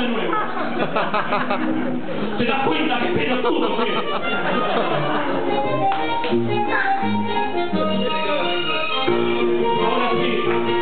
de nuevo. ¿Te das cuenta qué pelotudo que es? Ahora sí.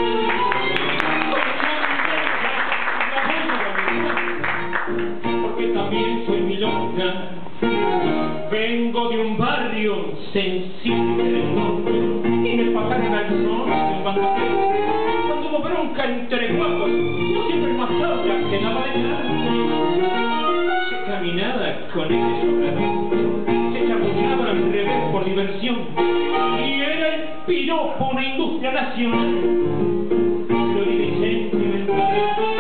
Porque también soy milonga. Vengo de un barrio sensible del norte y me pasaron al son de un bandolero. Cuando hubo bronca entre guapos, yo siempre más sabia que nada de nada. Se caminaba con ese sobrador, se chapullaba al revés por diversión y era el piropo una industria nacional. Florida y sentimental.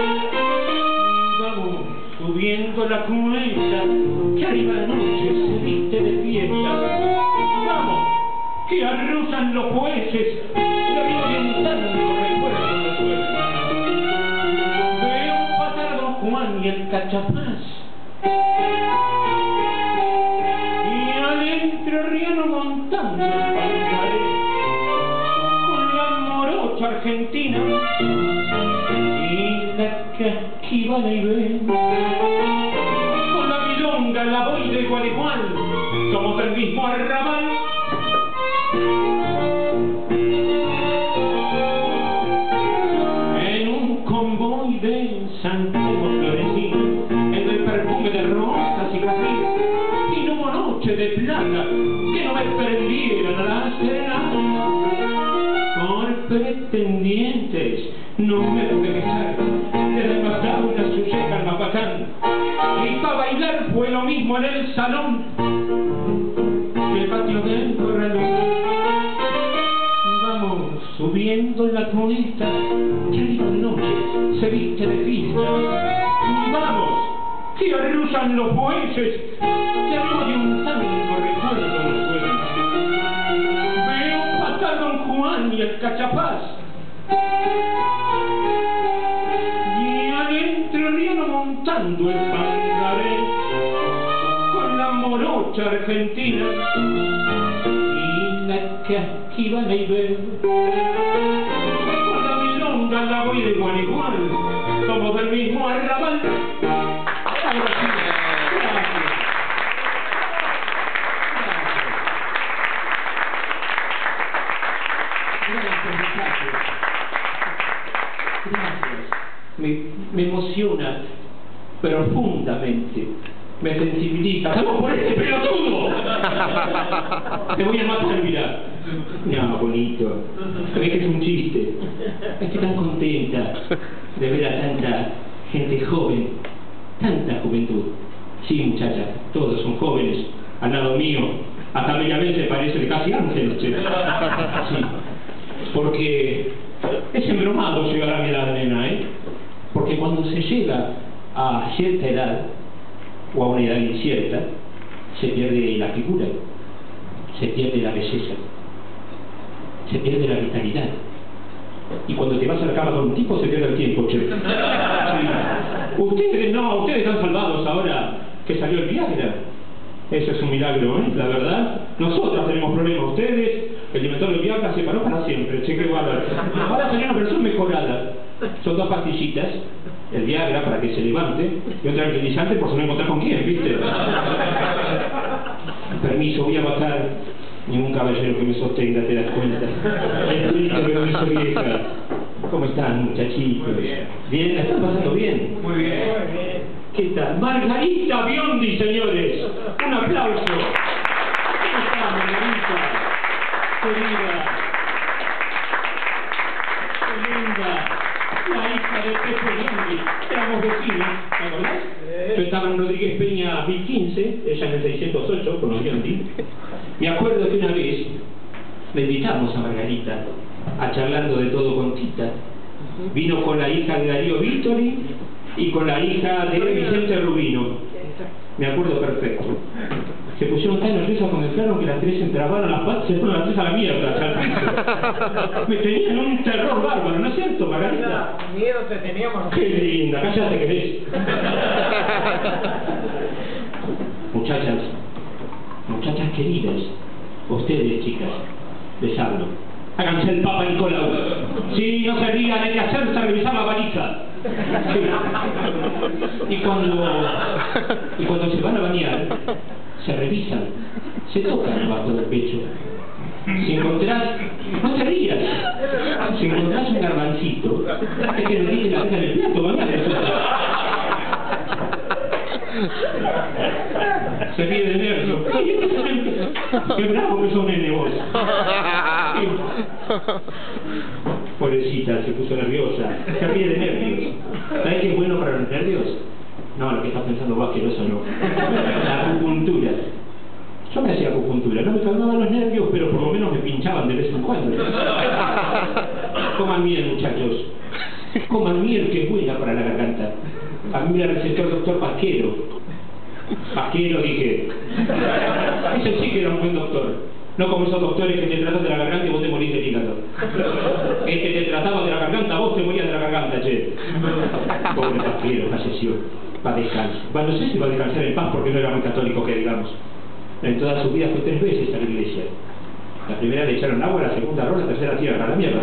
Vamos subiendo la cuesta, que arriba la noche se viste de fiesta. Vamos, que arrusan los jueces, y orientando recuerdos los jueces. Veo pasar a Don Juan y el Cachapaz, y al entrerriano montando el pancaré, con la morocha argentina y la casquivana y ven. La voy de igual a igual, somos del mismo arrabal. En un convoy de Santiago florecido, en el perfume de rosas y jazmín, y no hubo noche de plata que no me prendieran a la serenata. Por pretendientes no me pude quejar, desde el pasado una sujeca al mapacán. Y para bailar fue lo mismo en el salón que el patio del corralón. Vamos subiendo la cuesta, que arriba de noche se viste de fiesta. Vamos, que arrusan los jueces, que arriba de un tango recuerdo los jueces. Veo pasar Don Juan y el Cachapaz, y al entrerriano montando el pancaré, con la morocha argentina y la casquivana y ver. Con la milonga la voy de igual a igual, somos del mismo arrabal. Ahora sí, gracias. Gracias. Me emociona profundamente, me sensibiliza. ¡Estamos por este pelotudo! Te voy a matar, mirá. No, bonito. Ves que es un chiste. Estoy tan contenta de ver a tanta gente joven, tanta juventud. Sí, muchachas, todos son jóvenes. Al lado mío, hasta Benjamín se parece de casi ángel. Sí, porque es embromado llegar a mi edad, nena, ¿eh? Porque cuando se llega a cierta edad, o a una edad incierta, se pierde la figura, se pierde la belleza, se pierde la vitalidad. Y cuando te vas a la cama con un tipo, se pierde el tiempo, che. Sí. Ustedes no, ustedes están salvados ahora que salió el Viagra. Eso es un milagro, ¿eh? La verdad. Nosotros tenemos problemas. Ustedes, el inventor del Viagra se paró para siempre. Che, qué bárbaro. Ahora salió una versión mejorada. Son dos pastillitas, el Viagra para que se levante y un tranquilizante por si no encontrar con quién, ¿viste? Permiso, voy a bajar. Ningún caballero que me sostenga, te das cuenta. Es triste, pero no soy vieja. ¿Cómo están, muchachitos? Muy bien. ¿Bien? ¿La están pasando bien? Muy bien. ¿Qué tal? Margarita Biondi, señores. Un aplauso. ¿Cómo está, Margarita? Querida. Qué linda. La hija de Pepe Biondi. Éramos vecinos, ¿te acordás? Yo estaba en Rodríguez Peña 1015, ella en el 608, con los Biondi. Me acuerdo que una vez le invitamos a Margarita a charlando de todo con Tita. Vino con la hija de Darío Vittori y con la hija de Vicente Rubino. Me acuerdo perfecto. Se pusieron tan nerviosas cuando entraron que las tres se entrabaron las patas, se fueron las tres a la mierda, al piso. Me tenían un terror bárbaro, ¿no es cierto, Margarita? Miedo te teníamos. Qué linda, cállate que ves. Muchachas queridas, ustedes, chicas, les hablo. Háganse el Papa Nicolau. Sí, no se rían, hay que hacerse revisar la valija. Sí. Y cuando se van a bañar, se revisan, se tocan bajo del pecho. Si encontrás, no te rías, si encontrás un garbancito, es que no tiene la boca en el plato, mamá. Se ríe de nervios. Qué bravo que son nene vos. Pobrecita, se puso nerviosa. Se ríe de nervios. ¿Sabes qué es bueno para los nervios? No, lo que estás pensando vos, que eso no. La acupuntura. Yo me hacía acupuntura, no me calmaban los nervios, pero por lo menos me pinchaban de vez en cuando. Coman miel, muchachos. Coman miel, que es buena para la garganta. A mí me la recetó el doctor Pasquero. Pasquero, dije. Ese sí que era un buen doctor. No como esos doctores que te tratan de la garganta y vos te morís del hígado. Este te trataba de la garganta, vos te morías de la garganta, che. Pobre Pasquero, falleció. Va a descansar. Bueno, no sé si va a descansar en paz porque no era muy católico, que digamos. En toda su vida fue 3 veces a la iglesia. La primera le echaron agua, la segunda arroz, la tercera tierra a la mierda.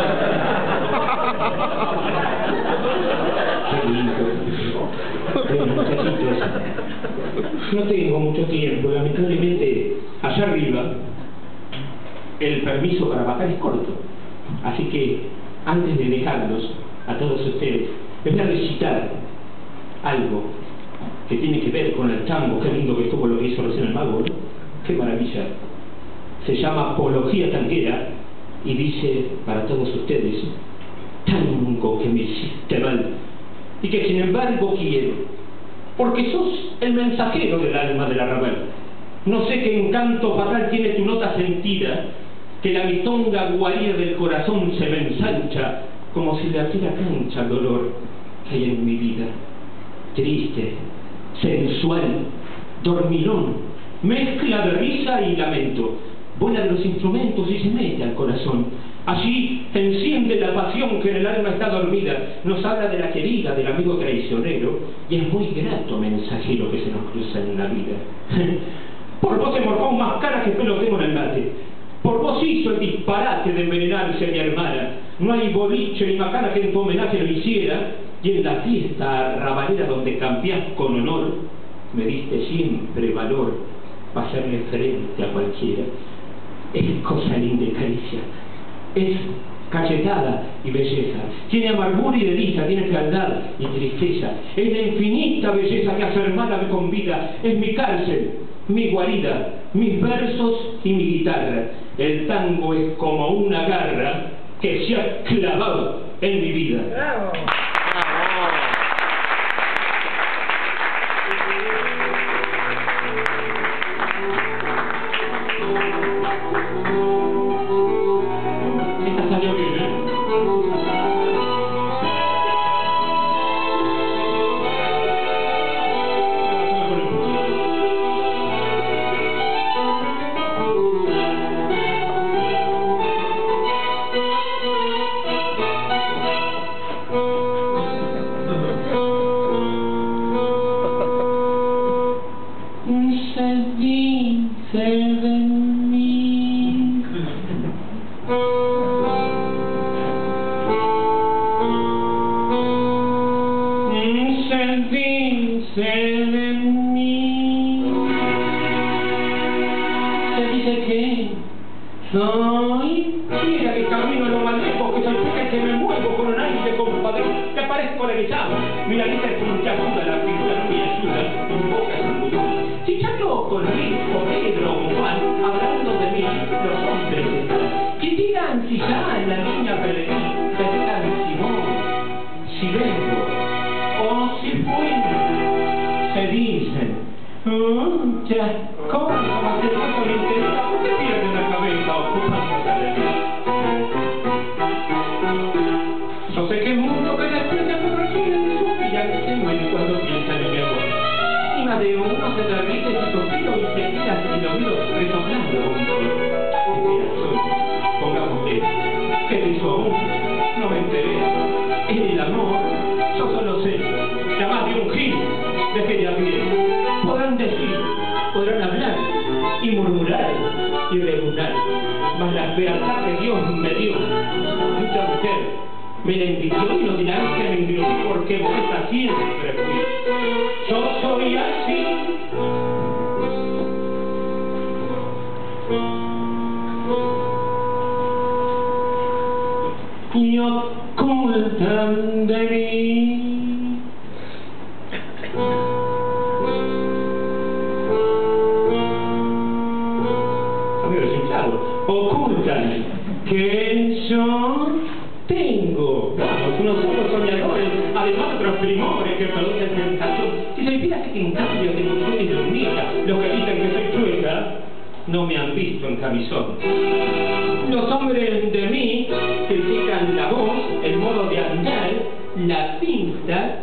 Qué lindo. Bueno, muchachitos, no tengo mucho tiempo. Lamentablemente, allá arriba, el permiso para bajar es corto. Así que, antes de dejarlos a todos ustedes, les voy a recitar algo que tiene que ver con el tango. Qué lindo que estuvo lo que hizo recién el mago, ¿no? Qué maravilla. Se llama Apología Tanguera y dice para todos ustedes: tango que me hiciste mal y que sin embargo quiero, porque sos el mensajero del alma del arrabal. No sé qué encanto fatal tiene tu nota sentida, que la mitonga guarida del corazón se me ensancha como si le abriera cancha al dolor que hay en mi vida. Triste, sensual, dormilón, mezcla de risa y lamento, vuela de los instrumentos y se mete al corazón. Allí enciende la pasión que en el alma está dormida, nos habla de la querida, del amigo traicionero, y es muy grato mensajero que se nos cruza en la vida. Por vos se morfó más cara que pelo tengo en el mate, por vos hizo el disparate de envenenarse mi hermana. No hay boliche ni macana que en tu homenaje lo hiciera, y en la fiesta arrabalera donde campeás con honor, me diste siempre valor para hacerle frente a cualquiera. Es cosa linda y caricia, es cachetada y belleza, tiene amargura y delicia, tiene fealdad y tristeza, es la infinita belleza que a su hermana me convida, es mi cárcel, mi guarida, mis versos y mi guitarra. El tango es como una garra que se ha clavado en mi vida. ¡Bravo! Esta salió bien, ¿eh? Soy, mira que camino a lo más lejos, que soy peque que me muevo con un aire compadre, que parezco alegrizado. Mira, esta es puntiaguda, la figura no me ayuda, mi boca es orgullosa. Si charlo con Rico, Pedro o Juan, hablando de mí, los hombres están. Que digan si ya la niña Pellegrí, Pedro Simón, si vengo, o si fui, se dicen. Ya, ¿cómo se pasa la interesa? ¿Por qué pierden la cabeza ocupándose de mí? Yo sé que el mundo que desprecia por recién suspira que se muere cuando piensa en mi amor. Y más de uno se derrite si suspiro y se queda sin oído resoplando con dolor. Espera, pongámosle, ¿qué te hizo aún? No me enteré. En el amor, yo solo sé, ya más de un gil, dejé de abrir. Podrán decir, podrán hablar y murmurar y regular, mas la fealdad que Dios me dio, mucha mujer, Me la envidió y no dirán que me envidió porque modesta siempre fui. Yo soy así. Y ocultan de mí amigos, claro, ocultan que yo tengo, vamos, unos ojos soñadores, además otros primores que producen tentación. Si se olvida que en cambio tengo un sueño y dormida, los que dicen que soy chueca no me han visto en camisón. Los hombres de mí critican la voz, el modo de andar, la pinta,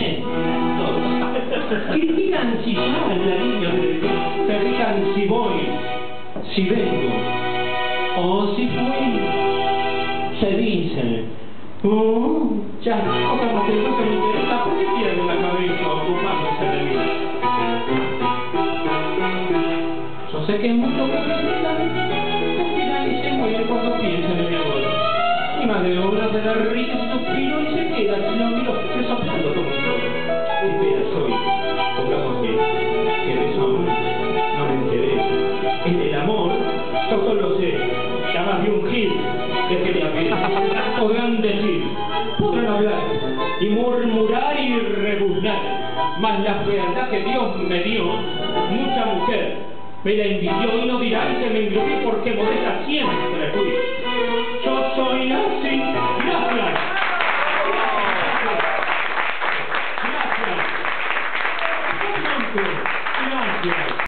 todo. Critican si ya la línea del pie, se fijan si voy, si vengo, o si fui. Se dicen, ya cosas materiales que me interesan, ¿por qué pierden la cabeza ocupándose de mí? Yo sé que es mucho que y se muere cuando piensa en mi amor. Mi madre obra de la rica se suspiro y se queda, si lo miro, resoplando como un toro. Y vea, soy, pongamos bien, que de eso aún no me enteré. En el amor, yo solo sé, llamas de un gil, déjeme a pie. Podrán decir, podrán hablar, y murmurar y rebuznar, mas la fealdad que Dios me dio, mucha mujer me la envidió y no dirán que me envidió porque modesta siempre fui. Yo soy así. Gracias. Gracias. Gracias.